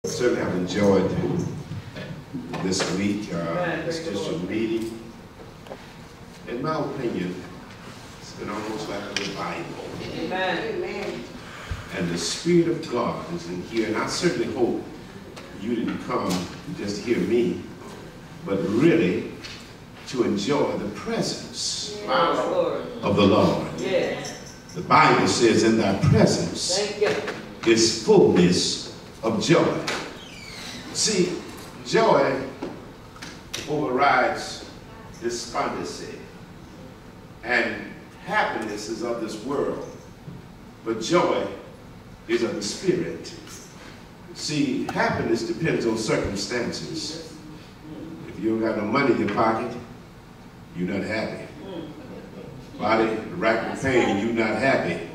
Certainly have enjoyed this week, this district meeting. In my opinion, it's been almost like a revival. Amen. And the Spirit of God is in here. And I certainly hope you didn't come just to hear me, but really to enjoy the presence of the Lord. The Bible says, in thy presence is fullness of joy. See, joy overrides despondency, and happiness is of this world, but joy is of the Spirit. See, happiness depends on circumstances. If you don't got no money in your pocket, you're not happy. Body racked with pain, you're not happy.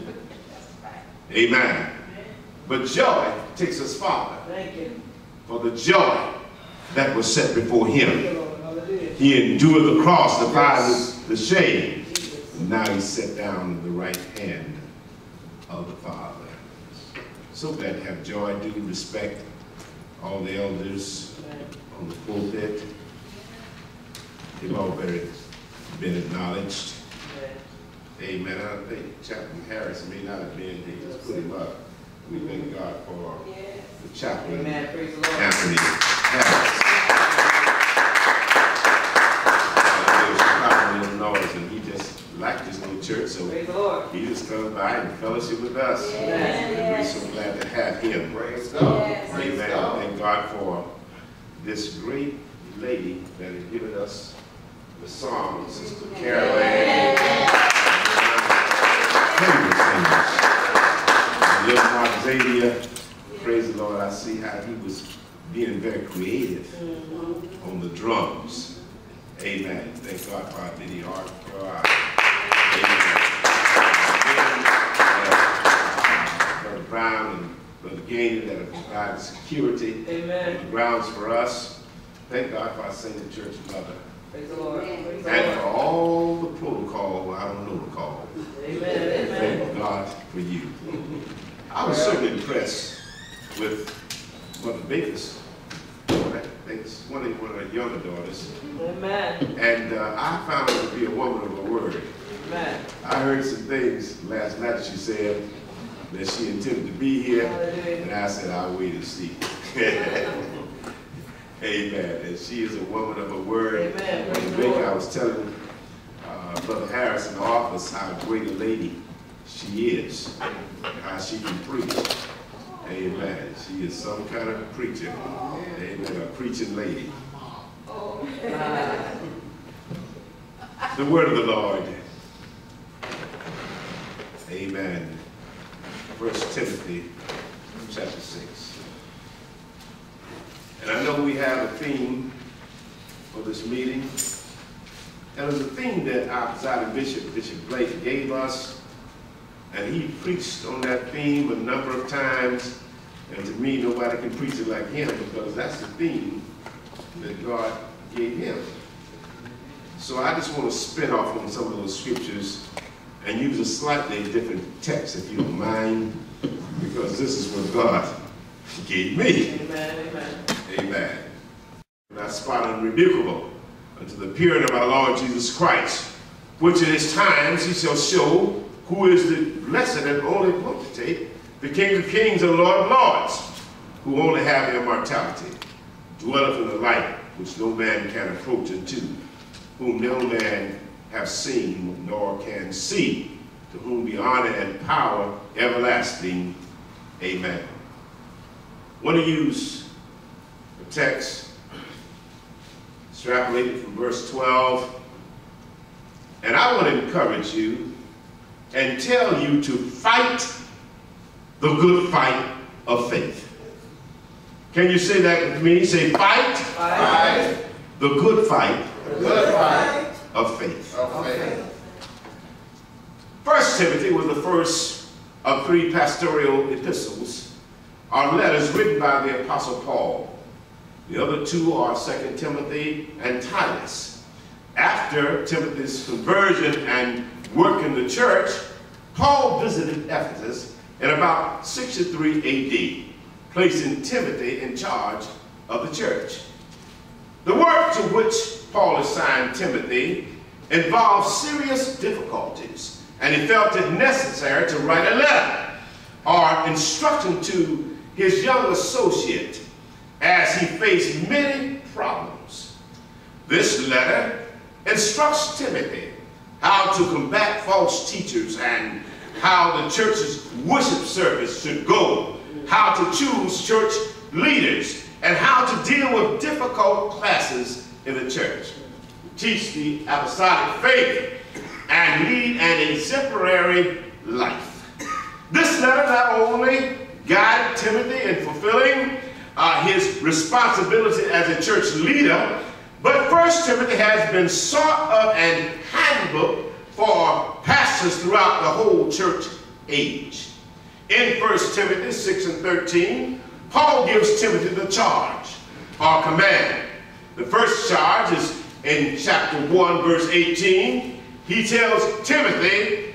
Amen. But joy takes us farther. For the joy that was set before him. He endured the cross, the shame. And now he's set down at the right hand of the Father. So glad to have joy. Do respect all the elders on the pulpit. They've all been acknowledged. Amen. I think Chaplain Harris may not have been. They just put him up. We thank God for the chaplain, Anthony Harris. And he just liked his little church, so he just comes by and fellowship with us. And we're so glad to have him. Praise God. Amen. Thank God for this great lady that has given us the song, Sister Caroline. Little Mark Xavier, praise the Lord. I see how he was being very creative on the drums. Amen. Thank God for our Diddy Art. Brother Brown and Brother Gaynor that have provided security on the grounds for us. Thank God for our Saint Church Mother. Praise the Lord. And for all the protocol, I don't know the call. Amen. Thank God for you. I was certainly impressed with Mother Baker's daughter. I think it's one of her younger daughters. Amen. And I found her to be a woman of her word. Amen. I heard some things last night she said that she intended to be here. And I said, I'll wait and see. Amen. And she is a woman of her word. Amen. Mother Baker, I was telling Brother Harris in the office how great a lady she is, how she can preach. Amen. She is some kind of preacher. Amen. A preaching lady. The word of the Lord. Amen. 1 Timothy chapter 6. And I know we have a theme for this meeting. And it was a theme that our presiding bishop, Bishop Blake, gave us. And he preached on that theme a number of times. And to me, nobody can preach it like him, because that's the theme that God gave him. So I just want to spin off on some of those scriptures and use a slightly different text, if you don't mind, because this is what God gave me. Amen. Amen. Not spot unrebukable unto the appearing of our Lord Jesus Christ, which in his times he shall show who is the blessed and only potentate, the King of kings and Lord of lords, who only have immortality, dwelleth in the light which no man can approach unto, whom no man have seen nor can see, to whom be honor and power everlasting. Amen. I want to use the text extrapolated from verse 12, and I want to encourage you and tell you to fight the good fight of faith. Can you say that with me? Say, fight, the good fight, of faith. 1 Timothy was the first of 3 pastoral epistles, or letters written by the Apostle Paul. The other 2 are 2 Timothy and Titus. After Timothy's conversion and work in the church, Paul visited Ephesus in about 63 AD. placing Timothy in charge of the church. The work to which Paul assigned Timothy involved serious difficulties, and he felt it necessary to write a letter or instruction to his young associate as he faced many problems. This letter instructs Timothy how to combat false teachers and how the church's worship service should go, how to choose church leaders, and how to deal with difficult classes in the church, teach the apostolic faith, and lead an exemplary life. This letter not only guided Timothy in fulfilling his responsibility as a church leader, but 1 Timothy has been sort of an handbook for pastors throughout the whole church age. In 1 Timothy 6 and 13, Paul gives Timothy the charge or command. The first charge is in chapter 1, verse 18. He tells Timothy,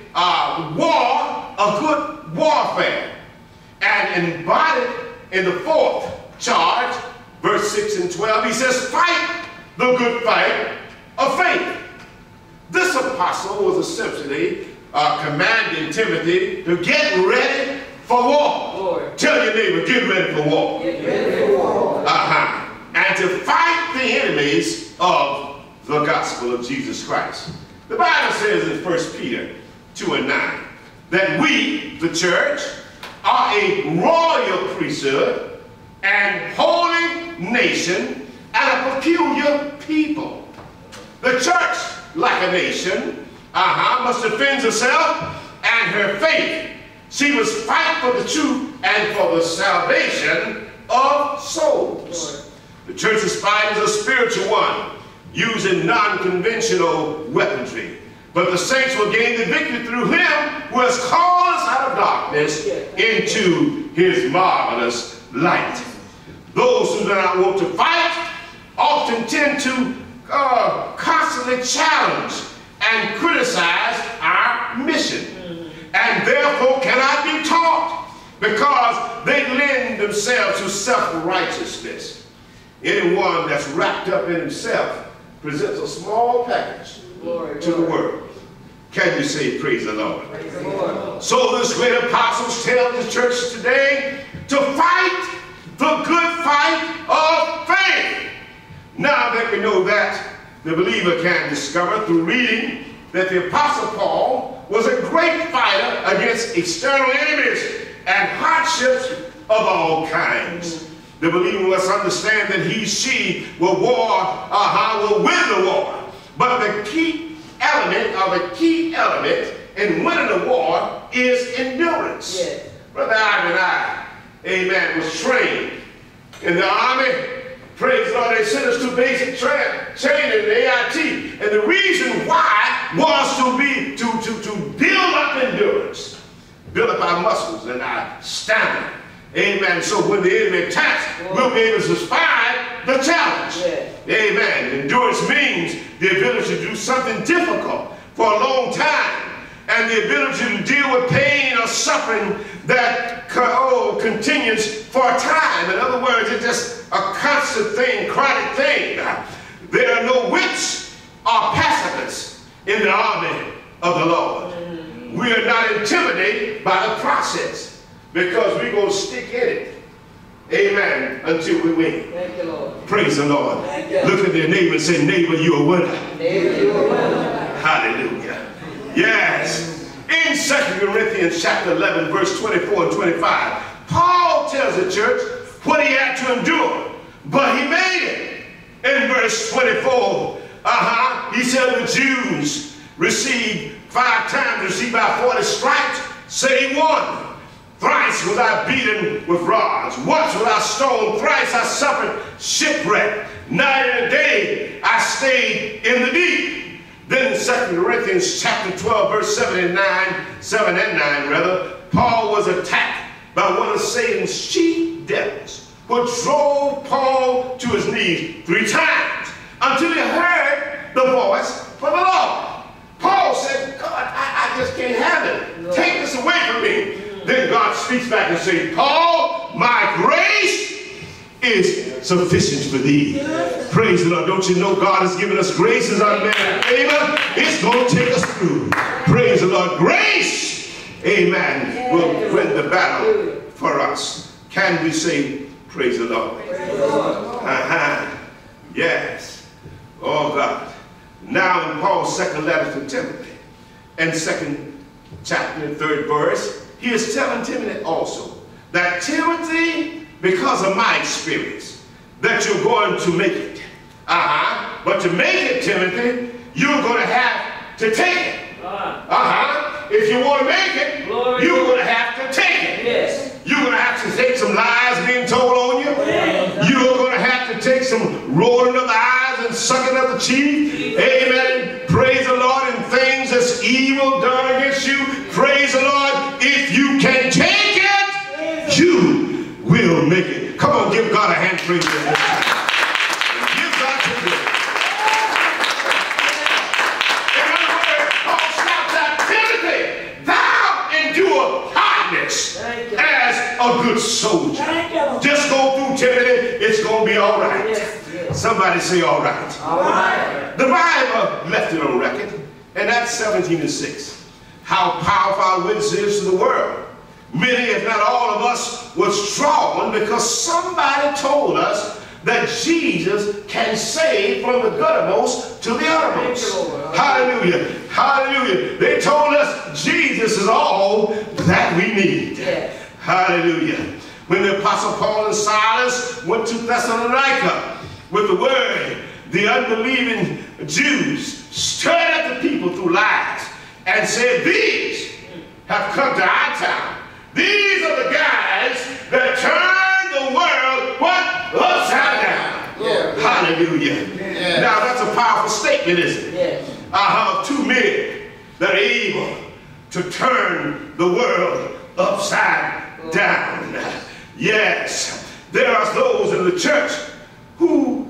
a good warfare. And embodied in the fourth charge, verse 6 and 12, he says, fight the good fight of faith. This apostle was essentially commanding Timothy to get ready for war. Lord. Tell your neighbor, get ready for war. Get ready for war. And to fight the enemies of the gospel of Jesus Christ. The Bible says in 1 Peter 2 and 9 that we, the church, are a royal priesthood and holy nation and a peculiar people. The church, like a nation, must defend herself and her faith. She must fight for the truth and for the salvation of souls. The church's fight is a spiritual one, using non-conventional weaponry. But the saints will gain the victory through him who has called us out of darkness into his marvelous light. Those who do not want to fight often tend to constantly challenge and criticize our mission, and therefore cannot be taught because they lend themselves to self-righteousness. Anyone that's wrapped up in himself presents a small package to the world. Can you say praise the Lord? Praise the Lord. So this great apostles tell the church today to fight the good fight of faith. Now that we know that, the believer can discover through reading that the Apostle Paul was a great fighter against external enemies and hardships of all kinds. The believer must understand that she will win the war. But the key element in winning the war is endurance. Yes. Brother Ivan and I, amen, was trained in the army. Praise the Lord, they sent us to basic training in the AIT. And the reason why was to build up endurance, build up our muscles and our stamina. Amen. So when the enemy attacks, we'll be able to survive the challenge. Yeah. Amen. Endurance means the ability to do something difficult for a long time, and the ability to deal with pain or suffering that continues for a time. In other words, it's just a constant thing, chronic thing. There are no wits or pacifists in the army of the Lord. We are not intimidated by the process because we're going to stick in it. Amen. Until we win. Thank you, Lord. Praise the Lord. Look at their neighbor and say, neighbor, you're a winner. Neighbor, you're a winner. Hallelujah. Yes. In 2 Corinthians chapter 11, verse 24 and 25, Paul tells the church what he had to endure, but he made it. In verse 24, he said the Jews received 5 times, received by 40 stripes, save one. Thrice was I beaten with rods. Once was I stoned. Thrice I suffered shipwreck. Night and day I stayed in the deep. Then in 2 Corinthians chapter 12, verse 7 and 9, Paul was attacked by one of Satan's chief devils, which drove Paul to his knees 3 times until he heard the voice from the Lord. Paul said, God, I just can't have it. Take this away from me. Then God speaks back and says, Paul, my grace sufficient for thee. Praise the Lord. Don't you know God has given us grace as our man favor? It's going to take us through. Praise the Lord. Grace, amen, will win the battle for us. Can we say, praise the Lord? Yes. Oh God. Now in Paul's second letter to Timothy, and second chapter and third verse, he is telling Timothy also that Timothy, because of my experience, that you're going to make it. But to make it, Timothy, you're going to have to take it. If you want to make it, you're going to have to take it. Yes. You're going to have to take some lies being told on you. You're going to have to take some rolling of the eyes and sucking of the cheek. Amen. Praise the Lord. And things that's evil done against you. Praise the Lord. If you can take it, you will make it. Come on, give God a hand praise. Give God some praise. In other words, Paul shouts out, Timothy, thou endure hardness as a good soldier. Just go through, Timothy. It's going to be all right. Somebody say all right. All right. The Bible left it on record, and Acts 17:6. How powerful our witness is to the world. Many, if not all of us, was drawn because somebody told us that Jesus can save from the guttermost to the uttermost. Hallelujah. Hallelujah. They told us Jesus is all that we need. Yes. Hallelujah. When the Apostle Paul and Silas went to Thessalonica with the word, the unbelieving Jews stirred up the people through lies and said, these have come to our town. These are the guys that turned the world, what? Upside down. Yeah. Hallelujah. Yeah. Now that's a powerful statement, isn't it? Yes. Two men that are able to turn the world upside down. Yes. There are those in the church who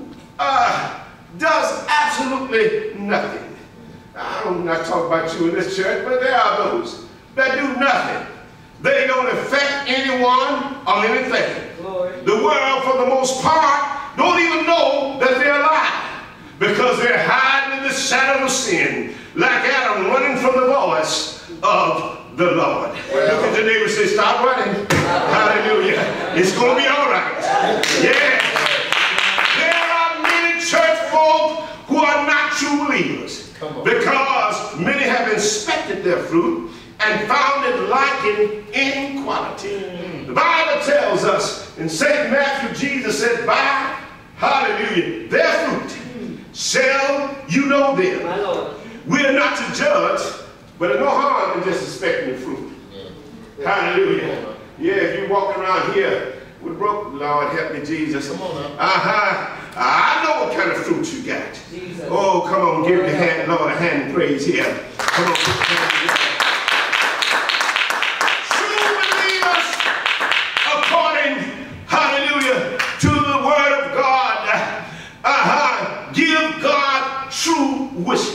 does absolutely nothing. I'm not talking about you in this church, but there are those that do nothing. They don't affect anyone or anything. Glory. The world, for the most part, don't even know that they're alive because they're hiding in the shadow of sin, like Adam running from the voice of the Lord. Well, look at your neighbor and say, stop running. Hallelujah. It's going to be all right. Yeah. There are many church folk who are not true believers because many have inspected their fruit and found it lacking in quality. The Bible tells us in St. Matthew, Jesus said, by, hallelujah, their fruit shall you know them. My Lord. We're not to judge, but there's no harm in just inspecting the fruit. Hallelujah. Yeah, if you're walking around here with broke, Lord help me, Jesus. Come on now. I know what kind of fruit you got. Jesus. Oh, come on, give your hand, Lord, a hand and praise here. Come on, put your hand together. Hallelujah, to the word of God. Give God true worship.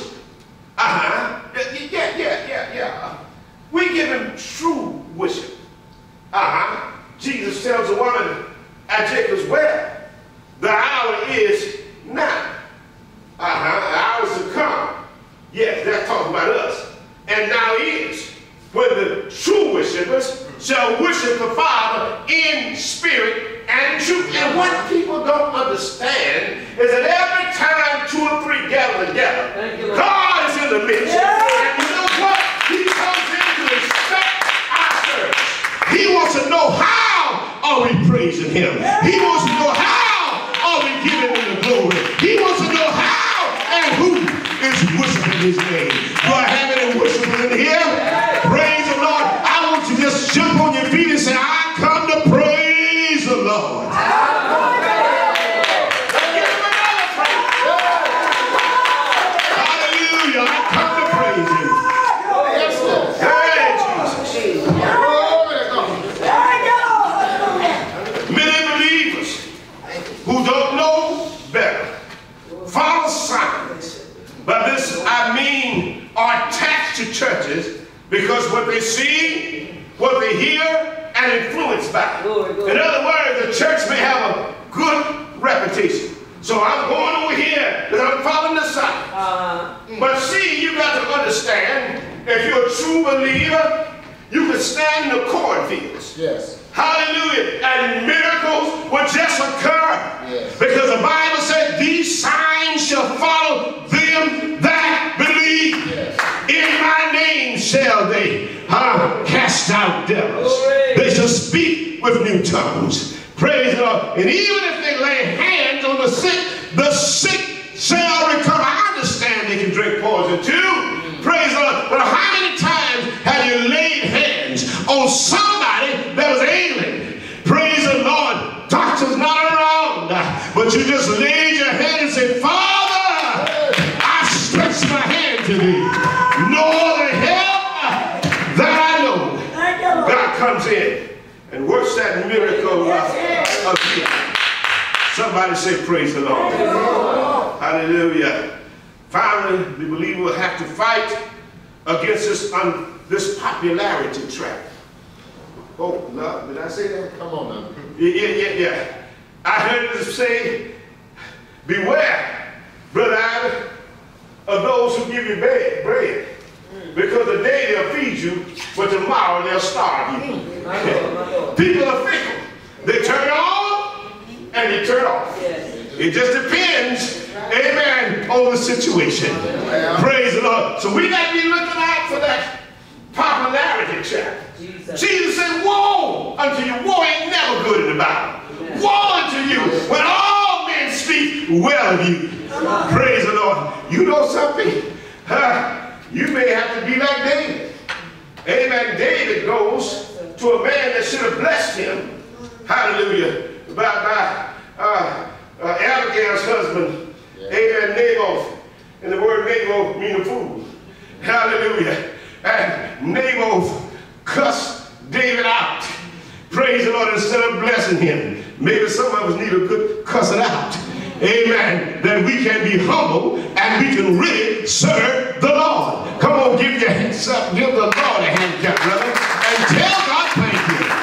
Yeah. We give him true worship. Jesus tells the woman at Jacob's well, the hour is now. The hour is to come. Yes, that's talking about us. And now is when the true worshipers shall worship the Father in spirit and in truth. And what people don't understand is that every time 2 or 3 gather together, God is in the midst. Yeah. And you know what? He comes in to inspect our service. He wants to know how are we praising him. He wants to know how are we giving him the glory. He wants to know how and who is worshiping his name. Do I have any worshipers in here? Praise the Lord. I want you to just jump on your feet and say, I come to praise the Lord. Hallelujah. I come to praise him. Hey, Jesus. Many believers who don't know better follow signs. By this I mean are attached to churches because what they see, what they hear, and influenced by. In other words, the church may have a good reputation. So I'm going over here because I'm following the sign. But see, you got to understand, if you're a true believer, you can stand in the cornfields. Yes. Hallelujah. And miracles will just occur. Yes. Because the Bible said these signs shall follow them that believe. Yes. In my name shall they cast out devils. They shall speak with new tongues. Praise the Lord. And even if they lay hands on the sick shall recover. I understand they can drink poison too. Praise the Lord. But how many times have you laid hands on somebody that was ailing? Praise the Lord. Doctor's not around. But you just laid your hand and said, Father, I stretch my hand to thee. No other help that I know. God comes in and works that miracle of healing. Somebody say, praise the Lord. Hallelujah. Finally, the believer will have to fight against this popularity trap. Oh, no, did I say that? Come on now. Yeah. I heard it say, beware, brother Ivan, of those who give you bread. Because today they'll feed you, but tomorrow they'll starve you. People are fickle. They turn on and they turn off. It just depends, amen, on the situation. Praise the Lord. So we got to be looking out for that popularity trap. Jesus said, woe unto you. Woe ain't never good in the Bible. Woe unto you when all men speak well of you. Praise the Lord. You know something? You may have to be like David. Amen. David goes to a man that should have blessed him. Hallelujah. By Abigail's husband. Amen. Naboth. And the word Naboth means a fool. Hallelujah. And Naboth cussed David out. Praise the Lord, instead of blessing him. Maybe some of us need a good cussing out. Amen. That we can be humble and we can really serve the Lord. Come on, give your hands up. Give the Lord a hand clap, brother. And tell God thank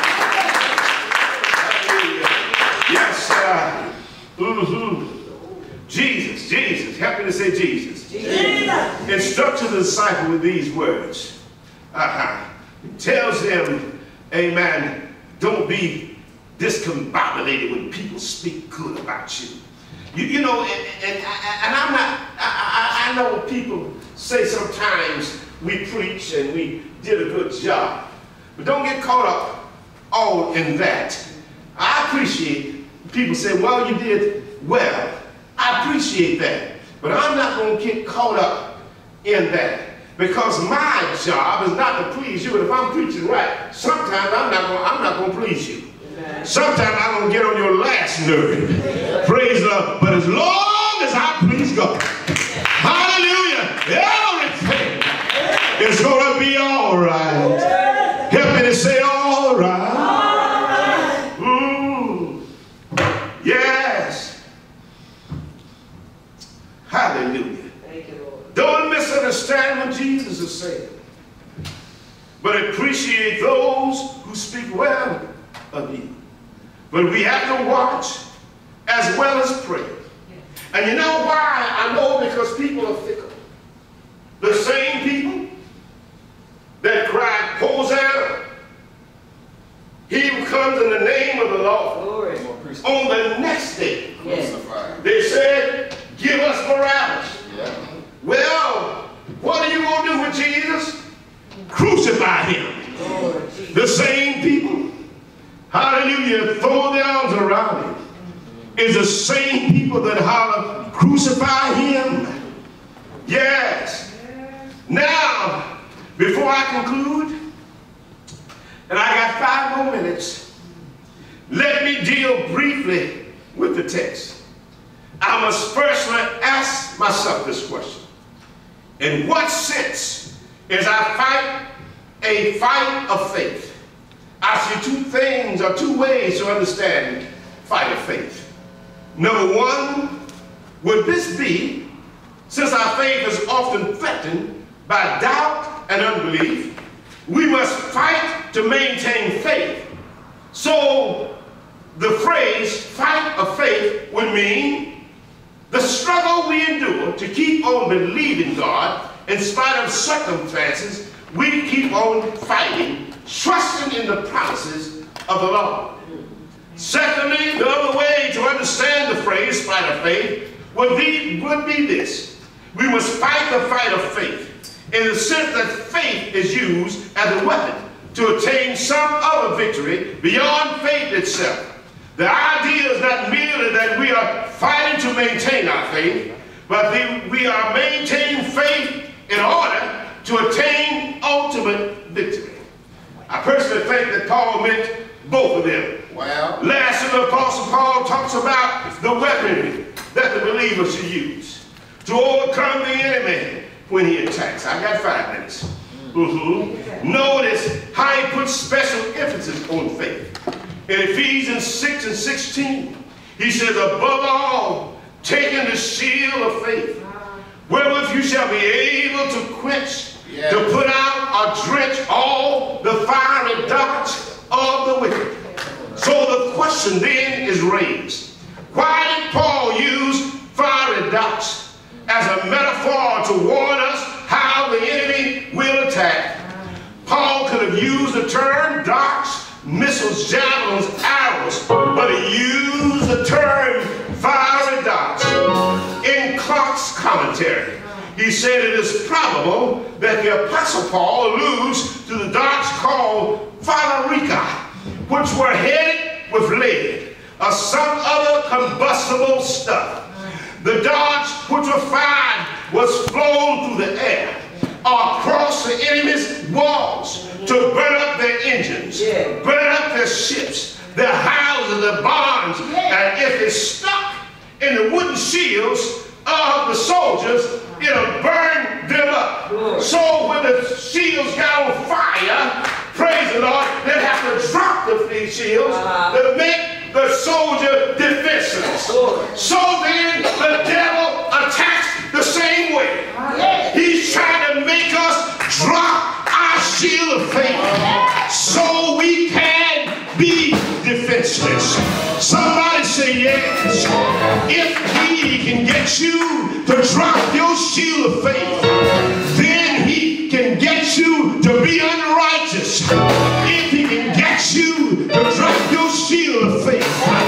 you. Yes, Jesus. Help me to say Jesus. Instruct the disciple with these words. It tells them, amen, don't be discombobulated when people speak good about you. You know, and I'm not, I know people say sometimes we preach and we did a good job. But don't get caught up all in that. I appreciate people say, well, you did well. I appreciate that. But I'm not going to get caught up in that. Because my job is not to please you. And if I'm preaching right, sometimes I'm not going to please you. Sometimes I'm going to get on your last nerve. Praise the Lord. But as long as I please God, hallelujah, everything is going to be all right. Help me to say all right. Yes. Hallelujah. Thank you, Lord. Don't misunderstand what Jesus is saying. But appreciate those who speak well of you. But we have to watch as well as pray. And you know why? I know, because people are fickle. The same people that cried, Hosanna, he who comes in the name of the Lord. Glory. On the next day, Yes. they said, give us Barabbas. Yeah. Well, what are you going to do with Jesus? Crucify him. Lord, The same people, hallelujah, throw their arms around him, is the same people that holler, crucify him. Yes. Now, before I conclude, and I got 5 more minutes, let me deal briefly with the text. I must firstly ask myself this question. In what sense is I fight a fight of faith? I see 2 ways to understand fight of faith. Number 1, would this be, since our faith is often threatened by doubt and unbelief, we must fight to maintain faith. So the phrase fight of faith would mean the struggle we endure to keep on believing God in spite of circumstances. We keep on fighting, trusting in the promises of the Lord. Secondly, the other way to understand the phrase fight of faith would be this. We must fight the fight of faith in the sense that faith is used as a weapon to attain some other victory beyond faith itself. The idea is not merely that we are fighting to maintain our faith, but we are maintaining faith in order to attain ultimate victory. I personally think that Paul meant both of them. Well, Lastly, the Apostle Paul talks about the weaponry that the believers should use to overcome the enemy when he attacks. I got 5 minutes. Notice how he puts special emphasis on faith. In Ephesians 6 and 16, he says, above all, taking the shield of faith, wherewith you shall be able to quench, to put out or drench all the fiery darts of the wicked. So the question then is raised. Why did Paul use fiery darts as a metaphor to warn us how the enemy will attack? Paul could have used the term darts, missiles, javelins, arrows, but he used the term fiery darts. In Clark's commentary, he said it is probable that the Apostle Paul alludes to the darts called phalarica, which were headed with lead or some other combustible stuff. The darts which were fired was flown through the air or across the enemy's walls to burn up their engines, burn up their ships, their houses, their barns, and if it stuck in the wooden shields of the soldiers, it'll burn them up. So when the shields got on fire, praise the Lord, they'd have to drop the shields to make the soldier defenseless. So then the devil attacks the same way. He's trying to make us drop our shield of faith so we can be defenseless. Somebody say yes. If he can get you to drop your shield of faith, then he can get you to be unrighteous. If he can get you to drop your shield of faith,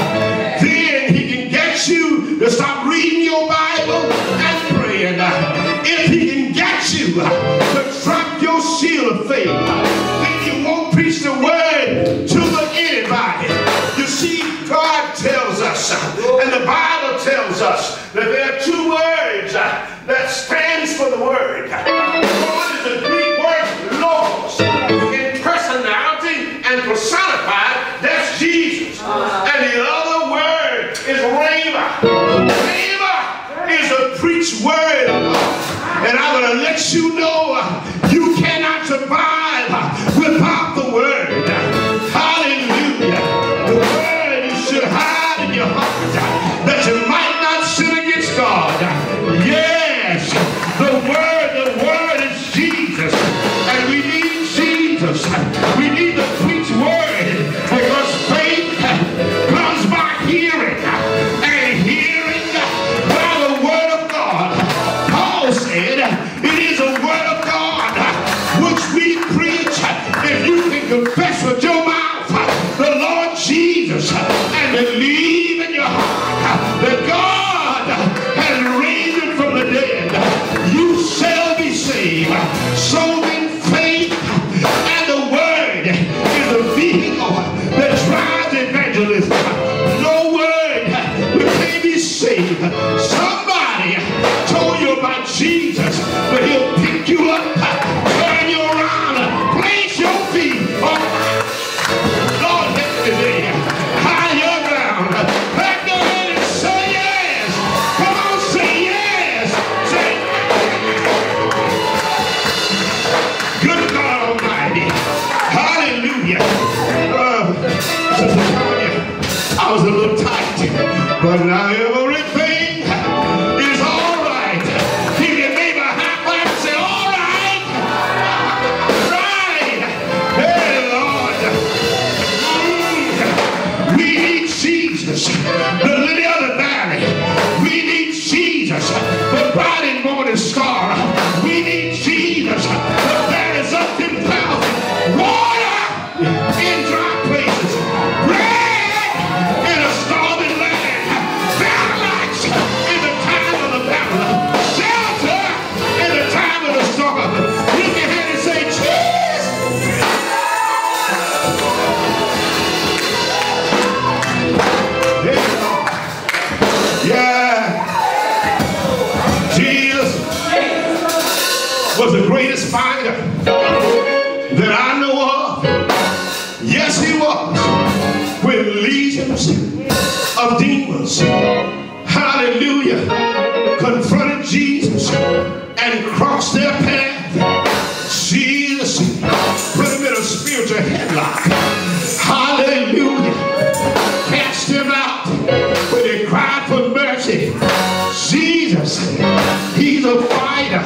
then he can get you to stop reading your Bible and praying. If he can get you to drop your shield of faith, then you won't preach the word to anybody. You see, God tells us, and the Bible tells us, that there are 2 words that stands for the word. One is the Greek word logos, in personality and personified, that's Jesus. And the other word is rhema. Rhema is a preached word of God. And I'm going to let you know you cannot survive without the word. Hallelujah. The word you should hide in your heart that you might not sin against God. Yes, the word is Jesus. And we need Jesus. We need the preached word because faith comes by hearing, and hearing by the word of God. Paul said it is a word of God which we preach. If you can confess with your mouth the Lord Jesus and believe in your heart that God has raised him from the dead, you shall be saved. So then faith and the word is a vehicle that drives evangelism. No word we can't be saved. Somebody told you about Jesus, but he'll pick you up, turn you around, place your feet on. Lord, help me today. Higher ground. Back there and say yes. Come on, say yes. Say good God Almighty. Hallelujah. Sister Tanya, I was a little tight, but now everything is all right. Give your neighbor a high five and say, all right. Right. Hey, Lord. We need fighter that I know of. Yes, he was. When legions of demons, hallelujah, confronted Jesus and crossed their path, Jesus put him in a spiritual headlock. Hallelujah. Cast him out when they cried for mercy. Jesus, he's a fighter.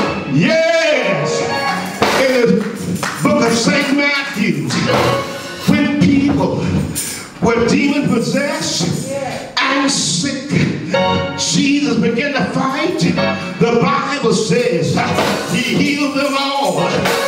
Yes. In the book of St. Matthew, when people were demon possessed and sick, Jesus began to fight. The Bible says he healed them all.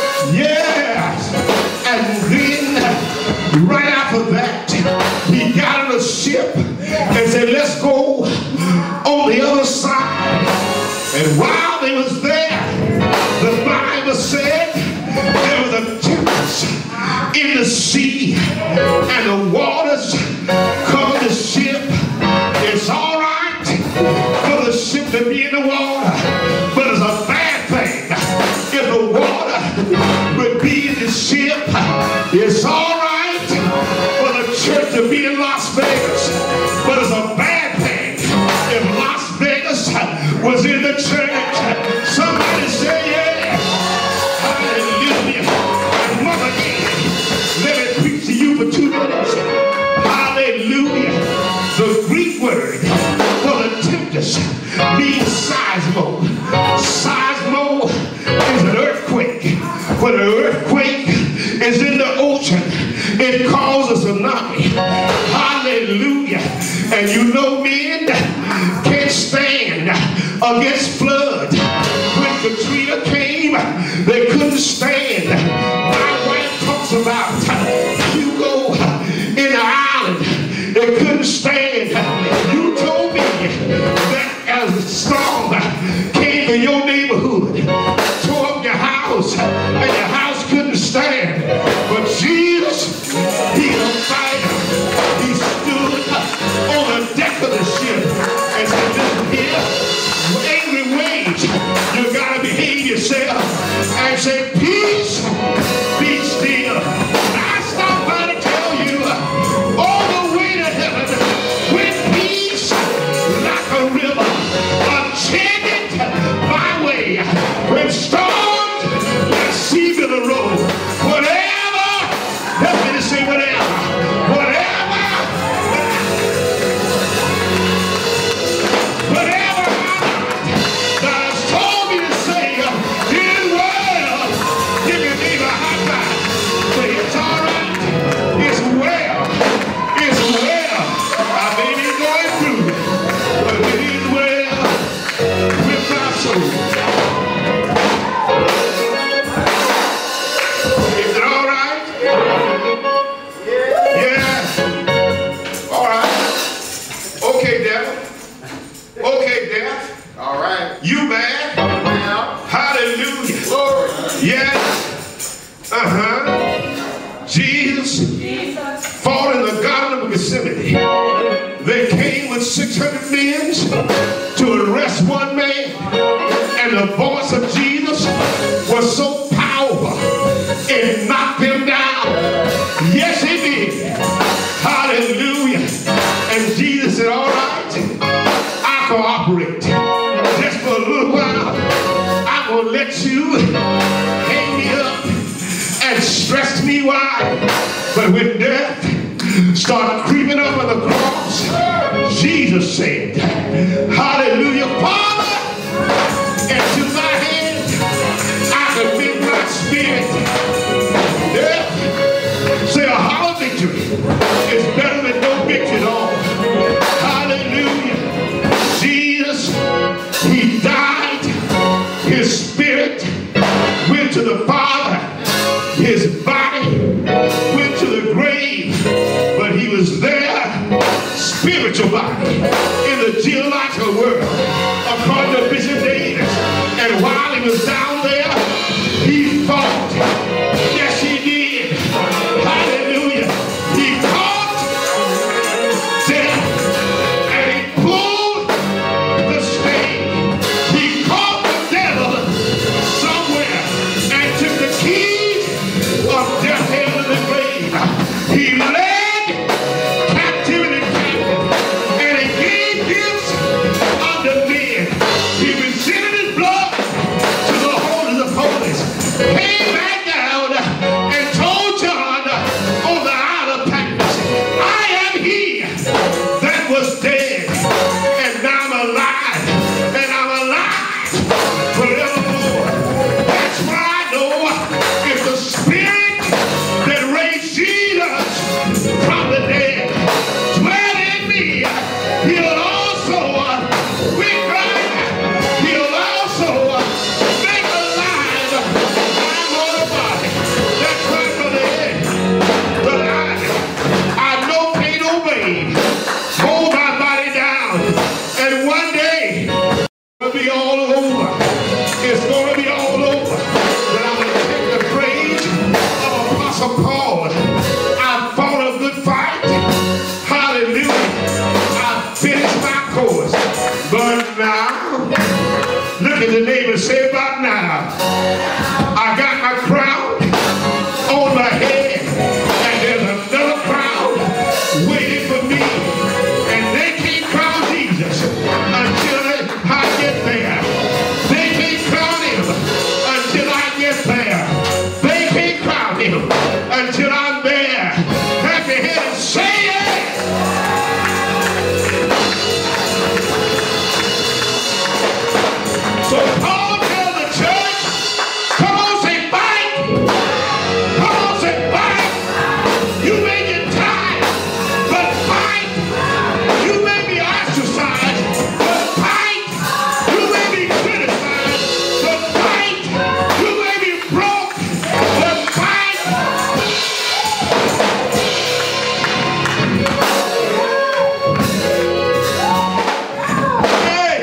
Yes. And then right after that, he got on a ship and said, let's go on the other side. And while they was there, the Bible said there was a tempest in the sea and the waters covered the ship. It's all right for the ship to be in the water, but it's a bad thing if the water would be in the ship. It's all right for the church to be in Las Vegas, but it's a bad thing if Las Vegas was in the church. Somebody say yeah. Hallelujah. And Mother Ann, let me preach to you for 2 minutes. Hallelujah. The Greek word for the tempest means seismo. Seismo is an earthquake. When an earthquake is in the ocean, it causes a tsunami. Hallelujah. And you know men can't stand against flood. When Katrina came, they couldn't stand. My wife talks about Hugo in the island. They couldn't stand. You told me that as a storm came in your neighborhood, tore up your house, and your house couldn't stand. But Jesus, he's a fighter. He stood on the deck of the ship and said, listen here, angry waves, you gotta behave yourself and say, peace, be still. I stopped by to tell you, all the way to heaven, with peace like a river, unchanged my way. When storms, let sea be the road. Whatever, help me to say whatever, whatever God has told me to say, it is well. Give your neighbor a high five. Say, it's all right. It's well. It's well. I may be going through it, but it is well with my soul. Is it all right? Yeah. All right. Okay, devil. Okay, death. All right. You bad. Now, Hallelujah. glory. Yes. Jesus fought in the Garden of Gethsemane. They came with 600 men to arrest one man. And the voice of Jesus was so powerful, it knocked them down. Yes, it did. Hallelujah. And Jesus said, all right, I cooperate. Just for a little while, I'm going to let you hang me up and stress me wide. But when death started creeping up on the cross, Jesus said, hallelujah, Father, into my hand I commit my spirit. Death, say a hollow victory is better than no victory at all. Hallelujah. Jesus, he died, his spirit went to the Father, his body went to the grave, but he was there, spiritual body, in the geological world, according to Bishop Davis. And while he was down there, he fought. Yes, he did. Hallelujah. He caught death, and he pulled the stake. He caught the devil somewhere, and at your neighbor and say, about now, I got my crown on my head, and there's another crown waiting for me. And they can't crown Jesus until I get there. They can't crown him until I get there. They can't crown him until I'm there. Clap your head and say it. So Paul tells the church, come on, say fight. Come on, say fight. You may get tired, but fight. You may be ostracized, but fight. You may be criticized, but fight. You may be broke, but fight. Hey!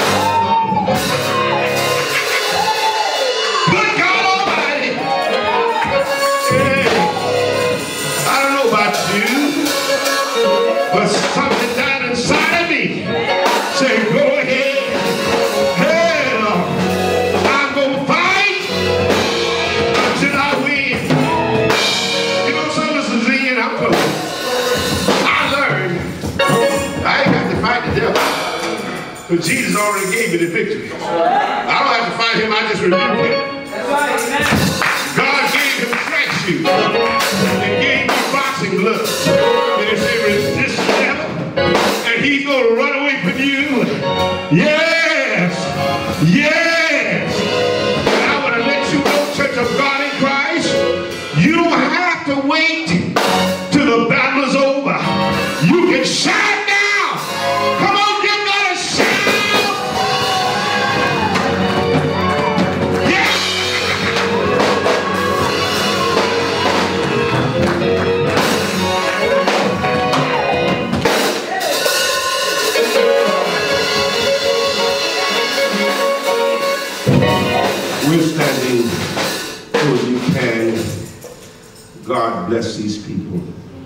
Good God Almighty! Hey! I don't know about you, but something died inside of me. Say, go ahead. Hell, I'm going to fight until I win. You know, some of us is in, I'm close. I learned I ain't got to fight the devil, but Jesus already gave me the victory. I don't have to fight him, I just rebuke him. That's right. Amen. God gave him track shoes and gave me boxing gloves. And he said, resist the devil, and he's going to run away from you. Yes! Yes! And I want to let you know, Church of God in Christ, you don't have to wait till the battle is over. You can shout now. Come on, give God a shout. Yeah! We're standing so you can. God bless these people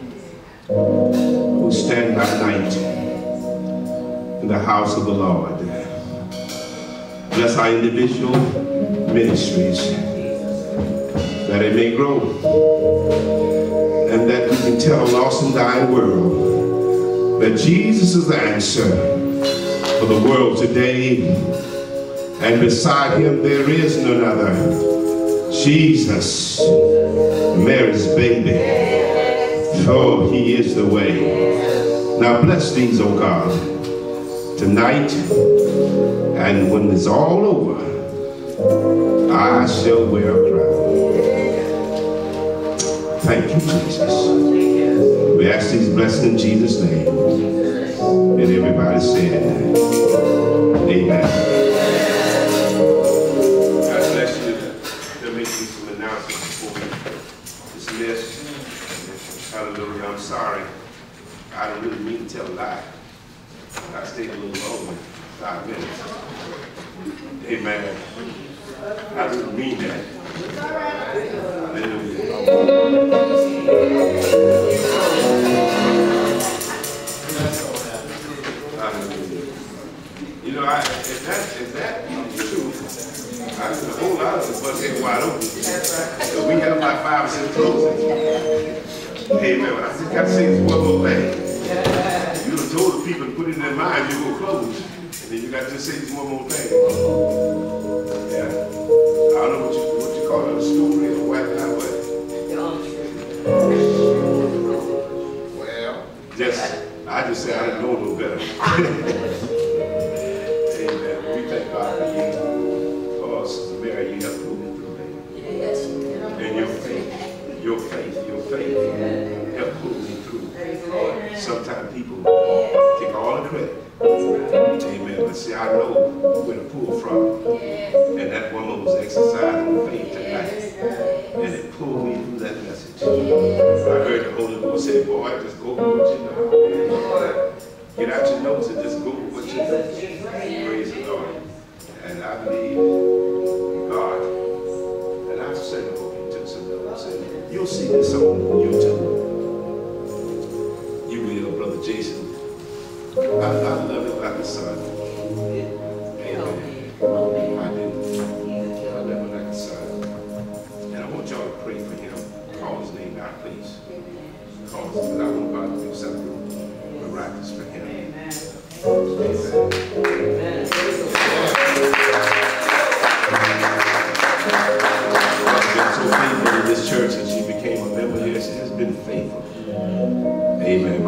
who stand by night in the house of the Lord. Bless our individual ministries, that it may grow, and that we can tell a lost and dying world that Jesus is the answer for the world today, and beside him there is none other. Jesus, Mary's baby. Oh, he is the way. Now bless these, oh God, tonight, and when it's all over, I shall wear a crown. Thank you, Jesus. We ask these blessings in Jesus' name. And everybody said, amen. God bless you. There may be some announcements before we dismiss. Hallelujah. I'm sorry. I don't really mean to tell a lie. I stayed a little longer, 5 minutes. Amen. I didn't mean that. Hallelujah. You know, if that true, I think a whole lot of the bus ain't wide open. So we have about 5 or 6 closings. Amen. I just got to say this one more thing. You done told the people to put it in their mind you're going to close. And then you got to say this one more thing. Yeah. I don't know what you call it, a story or what. Well, I just said I didn't know no better. Amen. We thank God for you. Oh, Sister Mary, you have pulled me through, baby. Yes. And your faith helped pull me through. Sometimes people take all the credit. Amen. But see, I know where to pull from. And that woman was exercising faith tonight. And it pulled me through that message. I heard the Holy Ghost say, boy, just go with what you know. Get out your notes and just go with what you know. Praise the Lord. And I believe God. And I've said, oh, you took some notes. And you'll see this on YouTube. You will, Brother Jason. I love it like the sun. Amen. I do.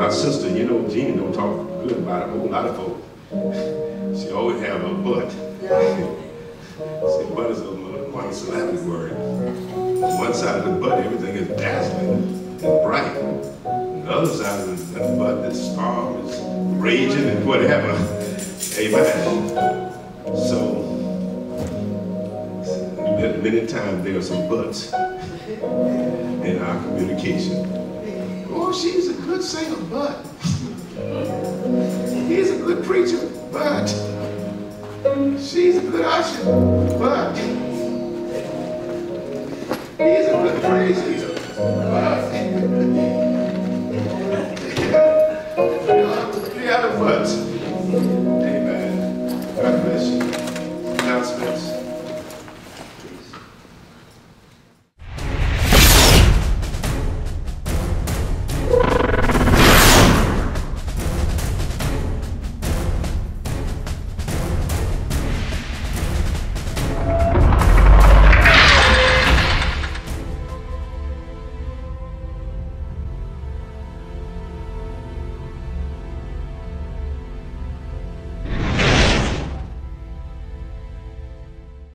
My sister, you know, Jean don't talk good about a whole lot of folk. She always have a butt. See, butt is a monosyllabic word. On one side of the butt, everything is dazzling and bright. On the other side of the butt, the storm is raging and whatever. Amen. So, many times there are some butts in our communication. Oh, she's a good singer, but he's a good preacher, but she's a good usher, but he's a good praise leader, but the other buts. Amen. God bless you. Announcements.